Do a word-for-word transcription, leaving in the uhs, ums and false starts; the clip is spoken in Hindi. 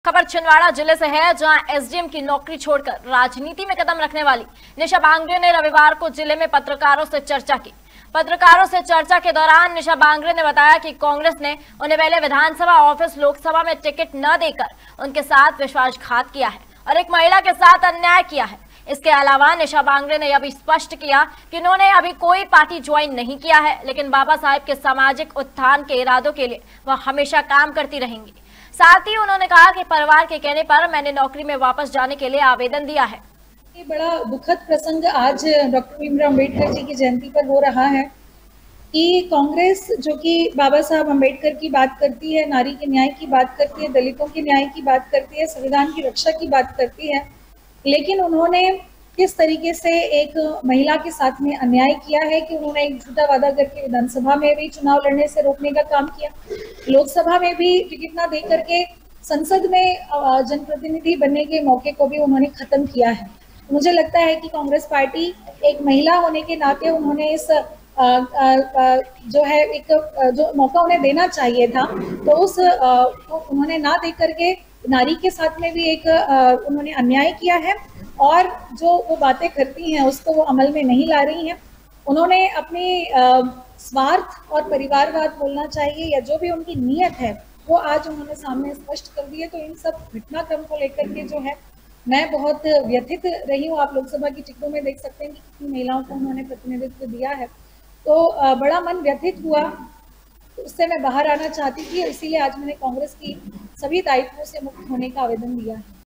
खबर छिंदवाड़ा जिले से है, जहां एसडीएम की नौकरी छोड़कर राजनीति में कदम रखने वाली निशा बांगरे ने रविवार को जिले में पत्रकारों से चर्चा की। पत्रकारों से चर्चा के दौरान निशा बांगरे ने बताया कि कांग्रेस ने उन्हें पहले विधानसभा ऑफिस लोकसभा में टिकट न देकर उनके साथ विश्वासघात किया है और एक महिला के साथ अन्याय किया है। इसके अलावा निशा बांगरे ने यह भी स्पष्ट किया कि उन्होंने अभी कोई पार्टी ज्वाइन नहीं किया है, लेकिन बाबा साहेब के सामाजिक उत्थान के इरादों के लिए वह हमेशा काम करती रहेंगी। साथ ही उन्होंने कहा कि परिवार के कहने पर मैंने नौकरी में वापस जाने के लिए आवेदन दिया है। ये बड़ा दुखद प्रसंग आज डॉक्टर भीमराव अम्बेडकर जी की जयंती पर हो रहा है कि कांग्रेस जो कि बाबा साहब अम्बेडकर की बात करती है, नारी के न्याय की बात करती है, दलितों के न्याय की बात करती है, संविधान की रक्षा की बात करती है, लेकिन उन्होंने किस तरीके से एक महिला के साथ में अन्याय किया है कि उन्होंने एक झूठा वादा करके विधानसभा में भी चुनाव लड़ने से रोकने का काम किया, लोकसभा में भी टिकट ना दे करके संसद में जनप्रतिनिधि बनने के मौके को भी उन्होंने खत्म किया है। मुझे लगता है कि कांग्रेस पार्टी एक महिला होने के नाते उन्होंने इस आ, आ, आ, जो है एक जो मौका उन्हें देना चाहिए था, तो उस आ, तो उन्होंने ना दे करके नारी के साथ में भी एक आ, उन्होंने अन्याय किया है और जो वो बातें करती हैं उसको वो अमल में नहीं ला रही हैं। उन्होंने अपनी आ, स्वार्थ और परिवारवाद बोलना चाहिए या जो भी उनकी नीयत है वो आज उन्होंने सामने स्पष्ट कर दी है। तो इन सब घटनाक्रम को लेकर के जो है मैं बहुत व्यथित रही हूँ। आप लोकसभा की टिकटों में देख सकते हैं कि कितनी महिलाओं को उन्होंने प्रतिनिधित्व दिया है, तो बड़ा मन व्यथित हुआ। तो उससे मैं बाहर आना चाहती थी, इसीलिए आज मैंने कांग्रेस की सभी दायित्वों से मुक्त होने का आवेदन दिया है।